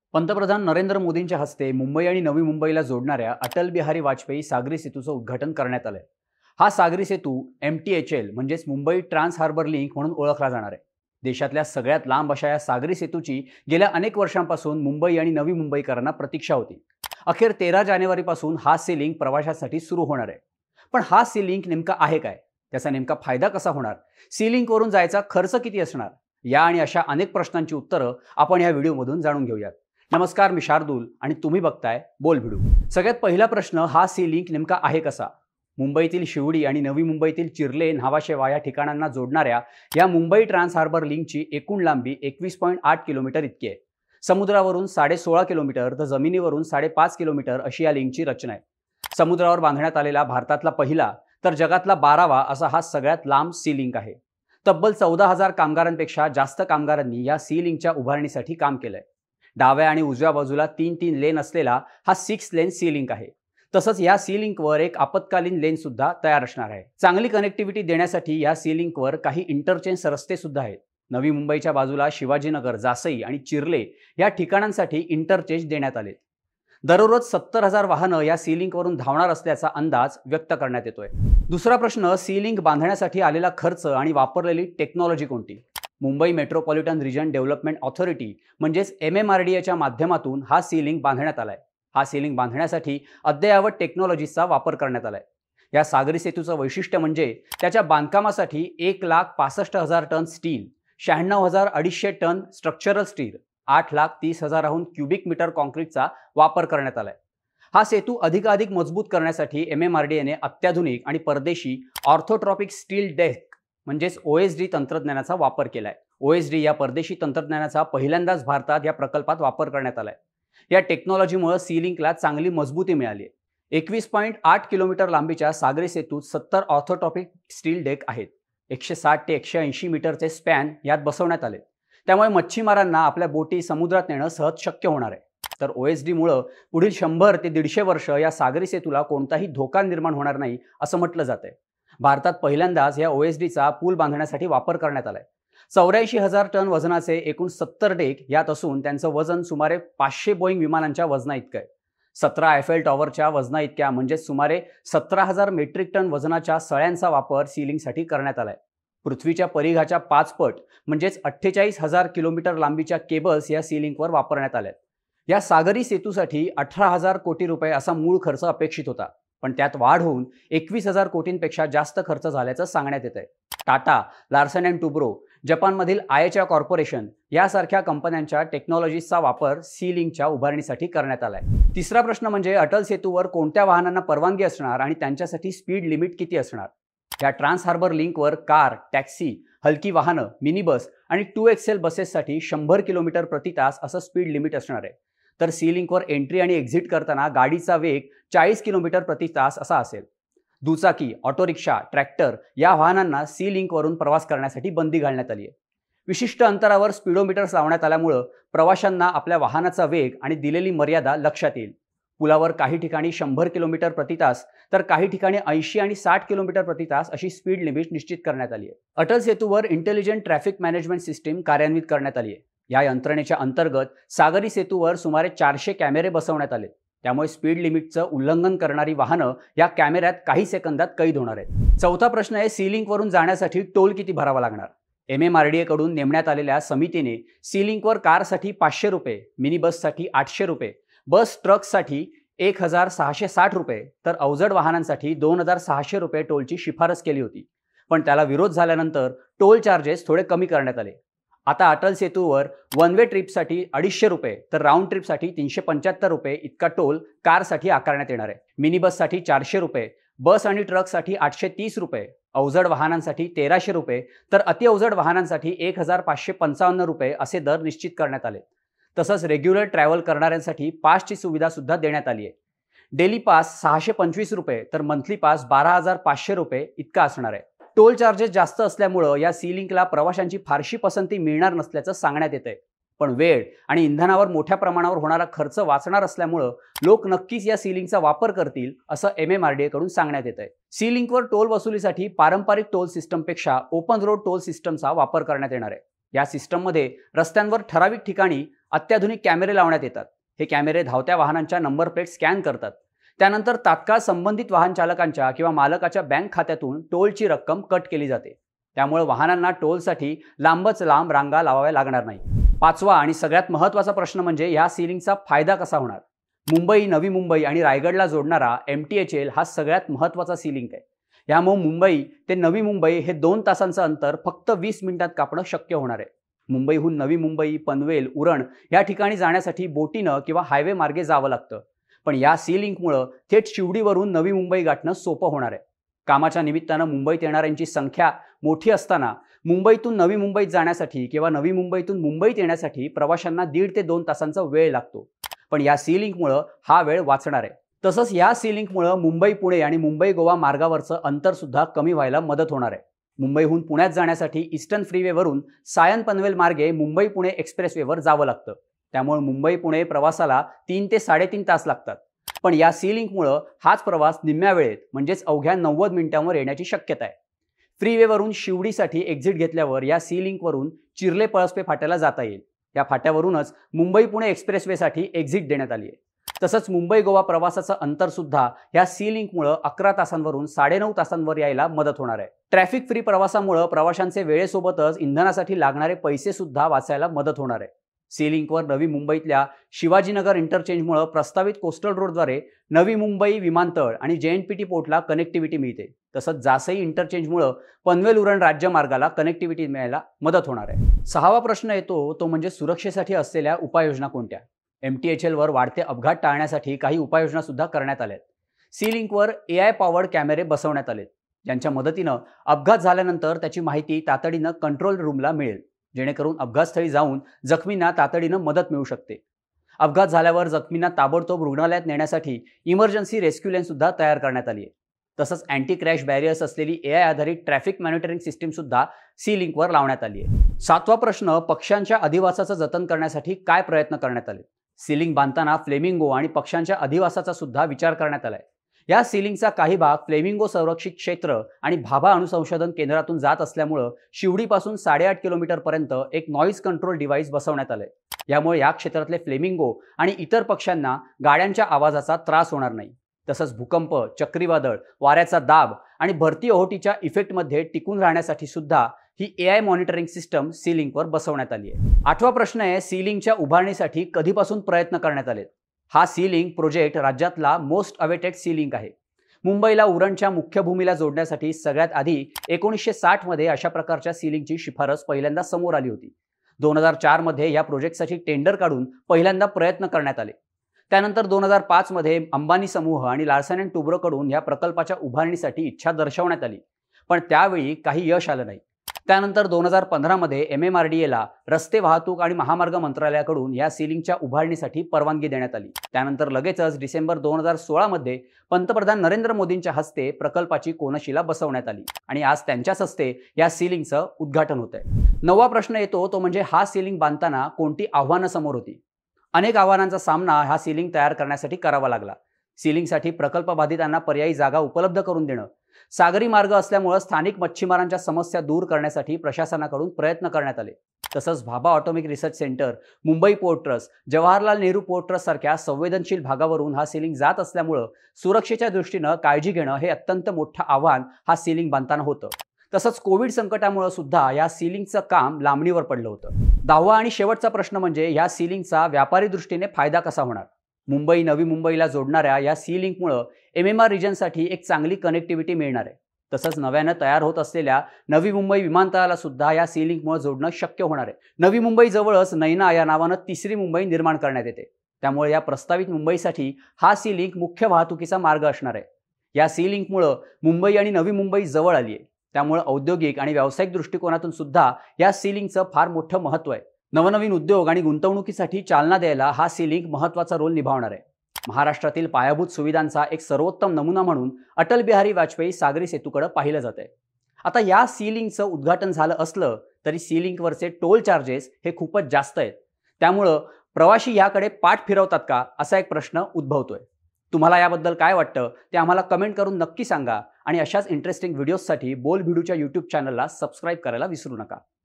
पंतप्रधान नरेंद्र मोदींच्या हस्ते मुंबई आणि नवी मुंबईला जोडणाऱ्या अटल बिहारी वाजपेयी सागरी सेतूचं उद्घाटन करण्यात आलंय। हा सागरी सेतू MTHL म्हणजेच मुंबई ट्रान्स हार्बर लिंक म्हणून ओळखला जाणार आहे। देशातल्या सगळ्यात लांब अशा या सागरी सेतूची गेल्या अनेक वर्षांपासून मुंबई आणि नवी मुंबईकरांना प्रतीक्षा होती। अखेर 13 जानेवारीपासून हा सी लिंक प्रवाशांसाठी सुरू होणार आहे। पण हा सी लिंक नेमका आहे काय, त्याचा नेमका फायदा कसा होणार, सी लिंक वरून जायचा खर्च किती असणार, या आणि अशा अनेक प्रश्नांची उत्तरं आपण या व्हिडिओमधून जाणून घेऊयात। नमस्कार, मी शार्दूल आणि तुम्ही बघताय बोल भिडू। सगळ्यात पहिला प्रश्न, हा सी लिंक नेमका आहे कसा? मुंबईतील शिवडी आणि नवी मुंबईतील चिर्ले, न्हावाशेवा या ठिकाणांना जोडणाऱ्या या मुंबई ट्रान्स हार्बर लिंकची एकूण लांबी 21.8 किलोमीटर इतकी आहे। समुद्रावरून 16.5 किलोमीटर तर जमिनीवरून 5.5 किलोमीटर अशी या लिंकची रचना आहे। समुद्रावर बांधण्यात आलेला भारतातला पहिला तर जगातला 12वा असा हा सगळ्यात लांब सी लिंक आहे। तब्बल 14,000 कामगारांपेक्षा जास्त कामगारांनी या सी लिंकच्या उभारणीसाठी काम केलंय। डाव्या आणि उजव्या बाजूला 3-3 लेन असलेला हा 6 लेन सी लिंक आहे। तसंच या सी लिंकवर एक आपत्कालीन लेन सुद्धा तयार असणार आहे। चांगली कनेक्टिव्हिटी देण्यासाठी या सी लिंकवर काही इंटरचेंज रस्ते सुद्धा आहेत। नवी मुंबईच्या बाजूला शिवाजीनगर, जासई आणि चिर्ले या ठिकाणांसाठी इंटरचेंज देण्यात आले। दररोज 70,000 वाहनं या सी लिंकवरून धावणार असल्याचा अंदाज व्यक्त करण्यात येतोय। दुसरा प्रश्न, सी लिंक बांधण्यासाठी आलेला खर्च आणि वापरलेली टेक्नॉलॉजी कोणती? Mumbai metropolitan region development authority म्हणजेच MMRDAच्या माध्यमातून हा सी लिंक बांधण्यात आलाय। हा सी लिंक बांधण्यासाठी अद्ययावत टेक्नॉलॉजीचा वापर करण्यात आलाय। या सागरी सेतूचं वैशिष्ट्य म्हणजे त्याच्या बांधकामासाठी 1,65,000 tonne steel, 96,200 tonne structural steel, 8,30,000 cubic metre कॉन्क्रीटचा वापर करण्यात आलाय। हा सेतू अधिकाधिक मजबूत करण्यासाठी MMRDAने अत्याधुनिक आणि परदेशी ऑर्थोट्रॉपिक स्टील डेक म्हणजेच OSD तंत्रज्ञानाचा वापर केलाय। OSD या परदेशी तंत्रज्ञानाचा पहिल्यांदाच भारतात या प्रकल्पात वापर करण्यात आलाय। या टेक्नॉलॉजीमुळे सी लिंकला चांगली मजबूती मिळाली आहे। 21.8 किलोमीटर लांबीच्या सागरी सेतूत 70 ऑर्थोट्रॉपिक स्टील डेक आहेत। 160 ते 180 मीटरचे स्पॅन यात बसवण्यात आले। त्यामुळे मच्छीमारांना आपल्या बोटी समुद्रात नेणं सहज शक्य होणार आहे। तर OSD मुळे पुढील 100 ते 150 वर्ष या सागरी सेतूला कोणताही धोका निर्माण होणार नाही असं म्हटलं जातंय। भारतात पहिल्यांदाच या OSDचा पूल बांधण्यासाठी वापर करण्यात आलाय। 84,000 टन वजनाचे एकूण 70 डेक यात असून त्यांचं वजन सुमारे 500 बोईंग विमानांच्या वजना इतकं आहे। 17 आयफेल टॉवरच्या वजना इतक्या म्हणजे सुमारे 17,000 मेट्रिक टन वजनाच्या सळ्यांचा वापर सीलिंगसाठी करण्यात आलाय। पृथ्वीच्या परिघाच्या 5 पट म्हणजेच 48,000 किलोमीटर लांबीच्या केबल्स या सीलिंगवर वापरण्यात आल्यात। या सागरी सेतूसाठी 18,000 कोटी रुपये असा मूळ खर्च अपेक्षित होता, पण त्यात वाढ होऊन 21,000 कोटींपेक्षा जास्त खर्च झाल्याचं सांगण्यात येत आहे। टाटा, लार्सन अँड टुब्रो, जपानमधील आयचा कॉर्पोरेशन यासारख्या कंपन्यांच्या टेक्नॉलॉजीचा वापर सी लिंकच्या उभारणीसाठी करण्यात आलाय। तिसरा प्रश्न म्हणजे अटल सेतूवर कोणत्या वाहनांना परवानगी असणार आणि त्यांच्यासाठी स्पीड लिमिट किती असणार? या ट्रान्स हार्बर लिंकवर कार, टॅक्सी, हलकी वाहनं, मिनी बस आणि 2XL बसेससाठी 100 किलोमीटर प्रति तास असं स्पीड लिमिट असणार आहे। तर सी लिंकवर एंट्री आणि एक्झिट करताना गाडीचा वेग 40 किलोमीटर प्रति तास असा असेल। दुचाकी, ऑटो रिक्षा, ट्रॅक्टर या वाहनांना सी लिंकवरून प्रवास करण्यासाठी बंदी घालण्यात आली आहे। विशिष्ट अंतरावर स्पीडोमीटर्स लावण्यात आल्यामुळे प्रवाशांना आपल्या वाहनाचा वेग आणि दिलेली मर्यादा लक्षात येईल। पुलावर काही ठिकाणी 100 किलोमीटर प्रति तास तर काही ठिकाणी 80 आणि 60 किलोमीटर प्रति तास अशी स्पीड लिमिट निश्चित करण्यात आली आहे। अटल सेतूवर इंटेलिजंट ट्रॅफिक मॅनेजमेंट सिस्टीम कार्यान्वित करण्यात आली आहे। या यंत्रणेच्या अंतर्गत सागरी सेतूवर सुमारे 400 कॅमेरे बसवण्यात आले। त्यामुळे स्पीड लिमिटचं उल्लंघन करणारी वाहनं या कॅमेऱ्यात काही सेकंदात कैद होणार आहेत। चौथा प्रश्न आहे, सी लिंकवरून जाण्यासाठी टोल किती भरावा लागणार? MMRDA कडून नेमण्यात आलेल्या समितीने सी लिंकवर कारसाठी 500 रुपये, मिनी बससाठी 800 रुपये, बस ट्रकसाठी 1,660 रुपये तर अवजड वाहनांसाठी 2,600 रुपये टोलची शिफारस केली होती। पण त्याला विरोध झाल्यानंतर टोल चार्जेस थोडे कमी करण्यात आले। आता अटल सेतूवर वन वे ट्रिपसाठी 250 रुपये तर राऊंड ट्रिपसाठी 375 रुपये इतका टोल कारसाठी आकारण्यात येणार आहे। मिनी बससाठी 400 रुपये, बस आणि ट्रकसाठी 830 रुपये, अवजड वाहनांसाठी 1,300 रुपये तर अतिअवजड वाहनांसाठी 1,555 रुपये असे दर निश्चित करण्यात आले। तसंच रेग्युलर ट्रॅव्हल करणाऱ्यांसाठी पासची सुविधा सुद्धा देण्यात आली आहे। डेली पास 625 रुपये तर मंथली पास 12,500 रुपये इतका असणार आहे। टोल चार्जेस जास्त असल्यामुळे या सी लिंकला प्रवाशांची फारशी पसंती मिळणार नसल्याचं सांगण्यात येत आहे। पण वेळ आणि इंधनावर मोठ्या प्रमाणावर होणारा खर्च वाचणार असल्यामुळे लोक नक्कीच या सी लिंकचा वापर करतील असं MMRDA कडून सांगण्यात येत आहे। सी लिंकवर टोल वसुलीसाठी पारंपरिक टोल सिस्टमपेक्षा ओपन रोड टोल सिस्टमचा वापर करण्यात येणार आहे। या सिस्टममध्ये रस्त्यांवर ठराविक ठिकाणी अत्याधुनिक कॅमेरे लावण्यात येतात. हे कॅमेरे धावत्या वाहनांच्या नंबर प्लेट स्कॅन करतात. त्यानंतर तात्काळ संबंधित वाहन चालकांच्या किंवा मालकाच्या बँक खात्यातून टोलची रक्कम कट केली जाते. त्यामुळे वाहनांना टोलसाठी लांबच लांब रांगा लावाव्या लागणार नाही. पाचवा आणि सगळ्यात महत्त्वाचा प्रश्न म्हणजे या सीलिंगचा फायदा कसा होणार. मुंबई, नवी मुंबई आणि रायगडला जोडणारा MTHL हा सगळ्यात महत्त्वाचा सीलिंग आहे. यामुळे मुंबई ते नवी मुंबई हे 2 तासांचं अंतर फक्त 20 मिनिटात कापणं शक्य होणार आहे. मुंबईहून नवी मुंबई, पनवेल, उरण या ठिकाणी जाण्यासाठी बोटीनं किंवा हायवे मार्गे जावं लागतं. पण या सीलिंकमुळं थेट शिवडीवरून नवी मुंबई गाठणं सोपं होणार आहे. कामाच्या निमित्तानं मुंबईत येणाऱ्यांची संख्या मोठी असताना मुंबईतून नवी मुंबईत जाण्यासाठी किंवा नवी मुंबईतून मुंबईत येण्यासाठी प्रवाशांना 1.5 ते 2 तासांचा वेळ लागतो. पण या सीलिंकमुळं हा वेळ वाचणार आहे. तसंच या सीलिंकमुळं मुंबई पुणे आणि मुंबई गोवा मार्गावरचं अंतर सुद्धा कमी व्हायला मदत होणार आहे. मुंबईहून पुण्यात जाण्यासाठी ईस्टर्न फ्रीवेवरून सायन पनवेल मार्गे मुंबई पुणे एक्सप्रेसवेवर जावं लागतं. त्यामुळे मुंबई पुणे प्रवासाला 3 ते 3.5 तास लागतात. पण या सीलिंकमुळं हाच प्रवास निम्म्या वेळेत म्हणजेच अवघ्या 90 मिनिटांवर येण्याची शक्यता आहे. फ्रीवेवरून शिवडीसाठी एक्झिट घेतल्यावर या सीलिंकवरून चिर्ले पळसपे फाट्याला जाता येईल. या फाट्यावरूनच मुंबई पुणे एक्सप्रेसवेसाठी एक्झिट देण्यात आली आहे. तसंच मुंबई गोवा प्रवासाचं अंतर सुद्धा या सीलिंकमुळं 11 तासांवरून 9.5 तासांवर यायला मदत होणार आहे. ट्रॅफिक फ्री प्रवासामुळं प्रवाशांचे वेळेसोबतच इंधनासाठी लागणारे पैसे सुद्धा वाचायला मदत होणार आहे. सीलिंकवर नवी मुंबईतल्या शिवाजीनगर इंटरचेंजमुळं प्रस्तावित कोस्टल रोडद्वारे नवी मुंबई विमानतळ आणि JNPT पोर्टला कनेक्टिव्हिटी मिळते. तसंच जासई इंटरचेंजमुळं पनवेल उरण राज्यमार्गाला कनेक्टिव्हिटी मिळायला मदत होणार आहे. 6वा प्रश्न येतो तो म्हणजे सुरक्षेसाठी असलेल्या उपाययोजना कोणत्या. MTHL वर वाढते अपघात टाळण्यासाठी काही उपाययोजना सुद्धा करण्यात आल्यात. सीलिंकवर AI पॉवर्ड कॅमेरे बसवण्यात आलेत, ज्यांच्या मदतीनं अपघात झाल्यानंतर त्याची माहिती तातडीनं कंट्रोल रूमला मिळेल, जेणेकरून अपघातस्थळी जाऊन जखमींना तातडीनं मदत मिळू शकते. अपघात झाल्यावर जखमींना ताबडतोब रुग्णालयात नेण्यासाठी इमर्जन्सी रेस्क्यू लेन सुद्धा तयार करण्यात आली आहे. तसंच अँटी क्रॅश बॅरियर्स असलेली AI आधारित ट्रॅफिक मॉनिटरिंग सिस्टीम सुद्धा सीलिंकवर लावण्यात आली आहे. 7वा प्रश्न, पक्ष्यांच्या अधिवासाचं जतन करण्यासाठी काय प्रयत्न करण्यात आले. सीलिंग बांधताना फ्लेमिंगो आणि पक्ष्यांच्या अधिवासाचा सुद्धा विचार करण्यात आलाय. या सीलिंगचा काही भाग फ्लेमिंगो संरक्षित क्षेत्र आणि भाभा अणुसंशोधन केंद्रातून जात असल्यामुळं शिवडीपासून 8.5 किलोमीटरपर्यंत एक नॉईज कंट्रोल डिव्हाइस बसवण्यात आलंय. यामुळे या क्षेत्रातले फ्लेमिंगो आणि इतर पक्ष्यांना गाड्यांच्या आवाजाचा त्रास होणार नाही. तसंच भूकंप, चक्रीवादळ, वाऱ्याचा दाब आणि भरती ओहोटीच्या इफेक्टमध्ये टिकून राहण्यासाठी सुद्धा ही AI मॉनिटरिंग सिस्टम सीलिंकवर बसवण्यात आली आहे. 8वा प्रश्न आहे, सीलिंगच्या उभारणीसाठी कधीपासून प्रयत्न करण्यात आलेत. हा सीलिंग प्रोजेक्ट राज्यातला मोस्ट अवेटेड सीलिंग आहे. मुंबईला उरणच्या मुख्य भूमीला जोडण्यासाठी सगळ्यात आधी 1960 मध्ये अशा प्रकारच्या सीलिंगची शिफारस पहिल्यांदा समोर आली होती. 2004 मध्ये या प्रोजेक्टसाठी टेंडर काढून पहिल्यांदा प्रयत्न करण्यात आले. त्यानंतर 2005 मध्ये अंबानी समूह आणि लार्सन अँड टुब्रो कडून या प्रकल्पाच्या उभारणीसाठी इच्छा दर्शवण्यात आली, पण त्यावेळी काही यश आलं नाही. त्यानंतर 2015 मध्ये MMRDA रस्ते वाहतूक आणि महामार्ग मंत्रालयाकडून या सीलिंगच्या उभारणीसाठी परवानगी देण्यात आली. त्यानंतर लगेचच डिसेंबर 2016 मध्ये पंतप्रधान नरेंद्र मोदींच्या हस्ते प्रकल्पाची कोनशिला बसवण्यात आली आणि आज त्यांच्याच हस्ते या सीलिंगचं उद्घाटन होत आहे. 9वा प्रश्न येतो तो म्हणजे हा सीलिंग बांधताना कोणती आव्हानं समोर होती. अनेक आव्हानांचा सामना हा सीलिंग तयार करण्यासाठी करावा लागला. सीलिंगसाठी प्रकल्प बाधितांना पर्यायी जागा उपलब्ध करून देणं, सागरी मार्ग असल्यामुळे स्थानिक मच्छीमारांच्या समस्या दूर करण्यासाठी प्रशासनाकडून प्रयत्न करण्यात आले. तसंच Bhabha atomic research centre, Mumbai port trust, Jawaharlal Nehru port trust सारख्या संवेदनशील भागावरून हा सीलिंग जात असल्यामुळे सुरक्षेच्या दृष्टीनं काळजी घेणं हे अत्यंत मोठं आव्हान हा सीलिंग बांधताना होतं. तसंच कोविड संकटामुळे सुद्धा या सीलिंगचं काम लांबणीवर पडलं होतं. 10वा आणि शेवटचा प्रश्न म्हणजे या सीलिंगचा व्यापारी दृष्टीने फायदा कसा होणार. मुंबई नवी मुंबईला जोडणाऱ्या या सीलिंकमुळं MMR रिजनसाठी एक चांगली कनेक्टिव्हिटी मिळणार आहे. तसंच नव्यानं तयार होत असलेल्या नवी मुंबई विमानतळाला सुद्धा या सीलिंकमुळे जोडणं शक्य होणार आहे. नवी मुंबई जवळच नैना या नावानं 3री मुंबई निर्माण करण्यात येते. त्यामुळे या प्रस्तावित मुंबईसाठी हा सीलिंक मुख्य वाहतुकीचा मार्ग असणार आहे. या सीलिंकमुळं मुंबई आणि नवी मुंबई जवळ आली आहे. त्यामुळे औद्योगिक आणि व्यावसायिक दृष्टिकोनातून सुद्धा या सीलिंगचं फार मोठं महत्त्व आहे. नवनवीन उद्योग आणि गुंतवणुकीसाठी चालना द्यायला हा सीलिंग महत्त्वाचा रोल निभावणार आहे. महाराष्ट्रातील पायाभूत सुविधांचा एक सर्वोत्तम नमुना म्हणून अटल बिहारी वाजपेयी सागरी सेतूकडे पाहिलं जात आहे. आता या सीलिंगचं उद्घाटन झालं असलं तरी सीलिंगवरचे टोल चार्जेस हे खूपच जास्त आहेत. त्यामुळं प्रवासी याकडे पाठ फिरवतात का असा एक प्रश्न उद्भवतोय. तुम्हाला याबद्दल काय वाटतं ते आम्हाला कमेंट करून नक्की सांगा आणि अशाच इंटरेस्टिंग व्हिडिओजसाठी बोल भिडूच्या YouTube चॅनलला सबस्क्राईब करायला विसरू नका.